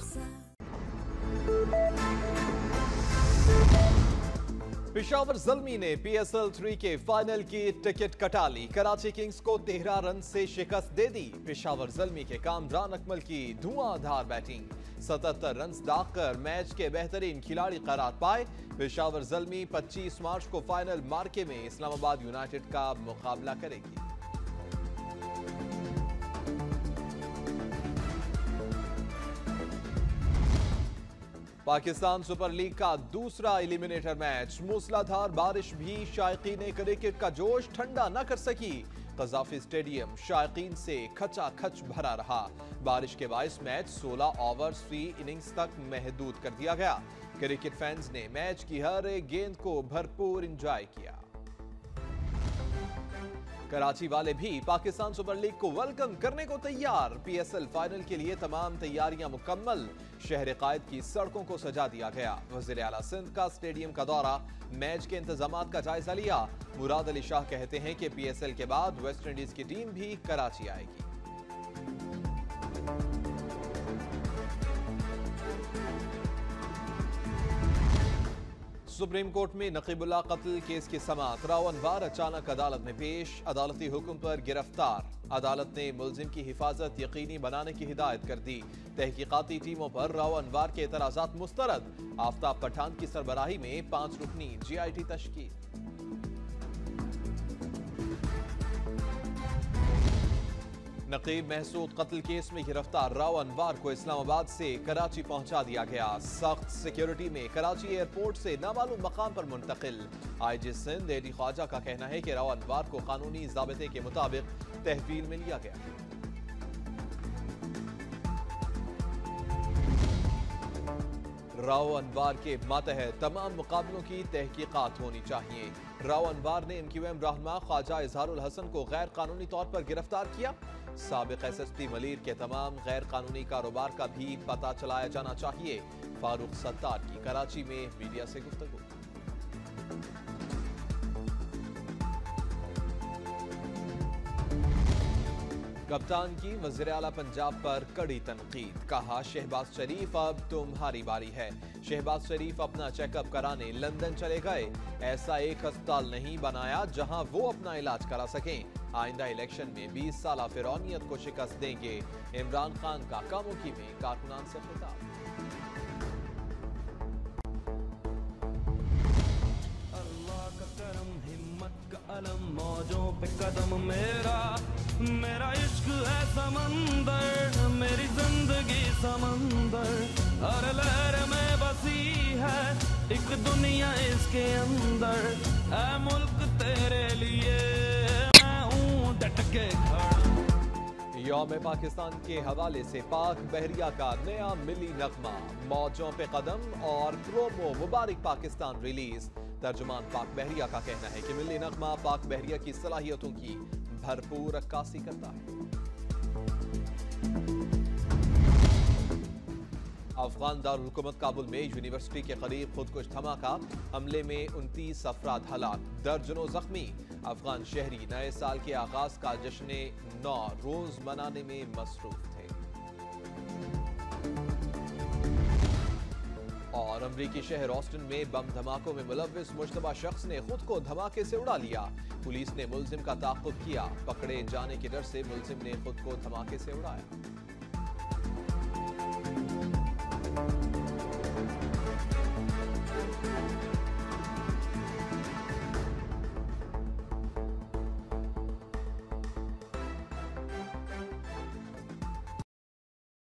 पेशावर ज़ल्मी ने PSL 3 के final की टिकट कटा ली। कराची किंग्स को 13 रन से शिकस्त दे दी। पेशावर ज़ल्मी के कामरान अकमल की धुआंधार बैटिंग, 77 रन दागकर मैच के बेहतरीन खिलाड़ी करार पाए। पेशावर ज़ल्मी 25 मार्च को फाइनल मार्के में इस्लामाबाद यूनाइटेड का मुकाबला करेगी। पाकिस्तान सुपर लीग का दूसरा एलिमिनेटर मैच, मूसलाधार बारिश भी शायकीन क्रिकेट का जोश ठंडा न कर सकी। कज़ाफी स्टेडियम शायकीन से खचाखच भरा रहा। बारिश के बायस मैच 16 ओवर्स फी इनिंग्स तक महदूद कर दिया गया। क्रिकेट फैंस ने मैच की हर एक गेंद को भरपूर एंजॉय किया। कराची वाले भी पाकिस्तान सुपर लीग को वेलकम करने को तैयार। PSL फाइनल के लिए तमाम तैयारियां मुकम्मल। शहर कायद की सड़कों को सजा दिया गया। वज़ीर आला सिंध का स्टेडियम का दौरा, मैच के इंतजामात का जायजा लिया। मुराद अली शाह कहते हैं कि PSL के बाद वेस्ट इंडीज की टीम भी कराची आएगी। सुप्रीम कोर्ट में नकीबुल्लाह कत्ल केस की समाअत, राव अनवार अचानक अदालत में पेश, अदालती हुक्म पर गिरफ्तार। अदालत ने मुल्जिम की हिफाजत यकीनी बनाने की हिदायत कर दी। तहकीकाती टीमों पर राव अनवार के एतराजात मुस्तरद। आफ्ताब पठान की सरबराही में 5 रुकनी GIT तश्कील। नकीब महसूद कत्ल केस में गिरफ्तार राव अनवार को इस्लामाबाद से कराची पहुंचा दिया गया। सख्त सिक्योरिटी में कराची एयरपोर्ट से नामालूम मकाम पर मुंतकिल। IG सिंध AD ख्वाजा का कहना है कि राव अनवार को कानूनी ज़ाबिते के मुताबिक तहवील में लिया गया। राव अनवार के मातहत तमाम मुकाबलों की तहकीकात होनी चाहिए। राव अनवार ने MQM रहनुमा ख्वाजा इजहारुल हसन को गैर कानूनी तौर पर गिरफ्तार किया। साबिक SSP मलीर के तमाम गैर कानूनी कारोबार का भी पता चलाया जाना चाहिए। फारूक सत्तार की कराची में मीडिया से गुफ्तगू। कप्तान की वज़ीर आला पंजाब पर कड़ी तनकीद, कहा शहबाज शरीफ अब तुम्हारी बारी है। शहबाज शरीफ अपना चेकअप कराने लंदन चले गए। ऐसा एक अस्पताल नहीं बनाया जहां वो अपना इलाज करा सकें। आइंदा इलेक्शन में 20 साल फिरौनियत को शिकस्त देंगे। इमरान खान का कामुकी में कारकुनान से खिताब। अल्लाह का करम, हिम्मत का अलम, मौजों पे कदम, मेरा इश्क है समंदर, मेरी जिंदगी समंदर, हर लहर में बसी है एक दुनिया इसके अंदर। ऐ मुल्क तेरे लिए मैं हूँ डट के खड़ा। यौम पाकिस्तान के हवाले से पाक बहरिया का नया मिली नगमा, मौजों पे कदम और प्रोमो मुबारक पाकिस्तान रिलीज। तर्जुमान पाक बहरिया का कहना है कि मिली नगमा पाक बहरिया की सलाहियतों की भरपूर अक्कासी करता है। अफगान दारुल हुकूमत काबुल में यूनिवर्सिटी के करीब खुदकुश धमाका, हमले में 29 अफराद हलाक, दर्जनों जख्मी। अफगान शहरी नए साल के आगाज का जश्न नौ रोज मनाने में मसरूफ थे। और अमरीकी शहर ऑस्टिन में बम धमाकों में मुलव्विस मुश्तबा शख्स ने खुद को धमाके से उड़ा लिया। पुलिस ने मुल्जिम का ताक़ुब किया। पकड़े जाने के डर से मुल्जिम ने खुद को धमाके से उड़ाया।